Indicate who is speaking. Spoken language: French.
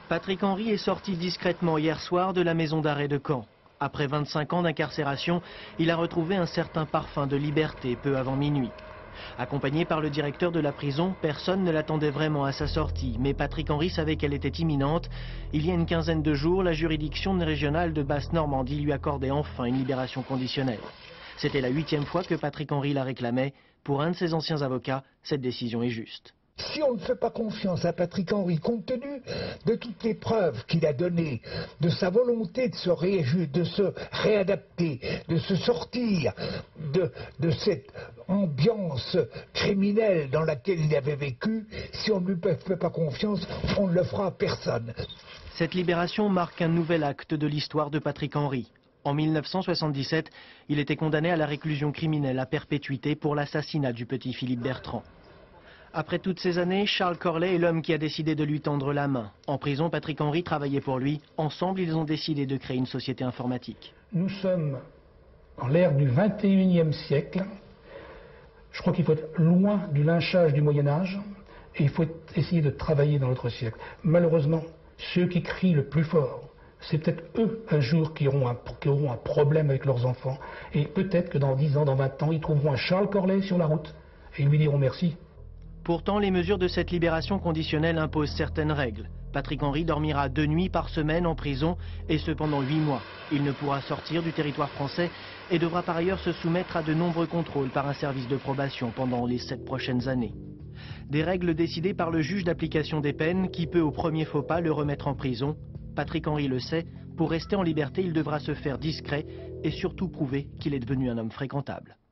Speaker 1: Patrick Henry est sorti discrètement hier soir de la maison d'arrêt de Caen. Après 25 ans d'incarcération, il a retrouvé un certain parfum de liberté peu avant minuit. Accompagné par le directeur de la prison, personne ne l'attendait vraiment à sa sortie, mais Patrick Henry savait qu'elle était imminente. Il y a une quinzaine de jours, la juridiction régionale de Basse-Normandie lui accordait enfin une libération conditionnelle. C'était la 8e fois que Patrick Henry la réclamait. Pour un de ses anciens avocats, cette décision est juste.
Speaker 2: Si on ne fait pas confiance à Patrick Henry, compte tenu de toutes les preuves qu'il a données, de sa volonté de se réadapter, de se sortir de cette ambiance criminelle dans laquelle il avait vécu, si on ne lui fait pas confiance, on ne le fera à personne.
Speaker 1: Cette libération marque un nouvel acte de l'histoire de Patrick Henry. En 1977, il était condamné à la réclusion criminelle à perpétuité pour l'assassinat du petit Philippe Bertrand. Après toutes ces années, Charles Corlay est l'homme qui a décidé de lui tendre la main. En prison, Patrick Henry travaillait pour lui. Ensemble, ils ont décidé de créer une société informatique.
Speaker 3: Nous sommes dans l'ère du 21e siècle. Je crois qu'il faut être loin du lynchage du Moyen-Âge et il faut essayer de travailler dans notre siècle. Malheureusement, ceux qui crient le plus fort, c'est peut-être eux un jour qui auront un problème avec leurs enfants. Et peut-être que dans 10 ans, dans 20 ans, ils trouveront un Charles Corlay sur la route et ils lui diront merci.
Speaker 1: Pourtant, les mesures de cette libération conditionnelle imposent certaines règles. Patrick Henry dormira 2 nuits par semaine en prison, et ce pendant 8 mois. Il ne pourra sortir du territoire français et devra par ailleurs se soumettre à de nombreux contrôles par un service de probation pendant les 7 prochaines années. Des règles décidées par le juge d'application des peines qui peut au premier faux pas le remettre en prison. Patrick Henry le sait, pour rester en liberté, il devra se faire discret et surtout prouver qu'il est devenu un homme fréquentable.